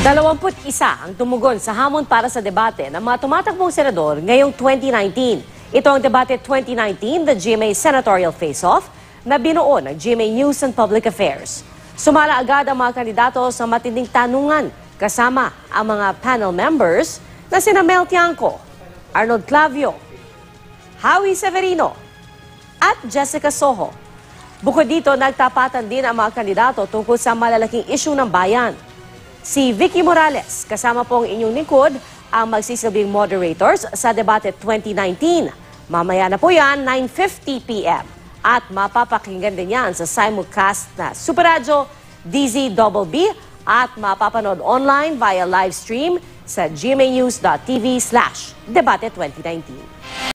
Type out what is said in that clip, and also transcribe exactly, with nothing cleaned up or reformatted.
Dalawampu't isa ang tumugon sa hamon para sa debate ng mga tumatakbong senador ngayong twenty nineteen. Ito ang debate twenty nineteen, the G M A Senatorial Face-Off, na binuo ng G M A News and Public Affairs. Sumala agad ang mga kandidato sa matinding tanungan kasama ang mga panel members na sina Mel Tiangco, Arnold Clavio, Howie Severino at Jessica Soho. Bukod dito, nagtapatan din ang mga kandidato tungkol sa malalaking isyu ng bayan. Si Vicky Morales, kasama pong inyong lingkod, ang magsisilbing moderators sa debate twenty nineteen. Mamaya na po yan, nine fifty p m At mapapakinggan din yan sa simulcast na Super Radio, D Z B B at mapapanood online via live stream sa gmanews dot tv slash debate twenty nineteen.